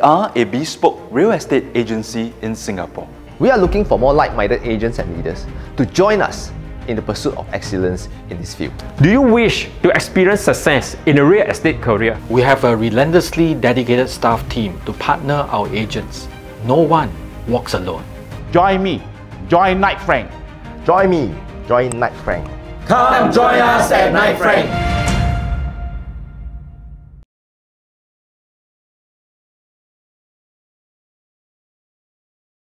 We are a bespoke real estate agency in Singapore. We are looking for more like-minded agents and leaders to join us in the pursuit of excellence in this field. Do you wish to experience success in a real estate career? We have a relentlessly dedicated staff team to partner our agents. No one walks alone. Join me, join Knight Frank. Join me, join Knight Frank. Come join us at Knight Frank.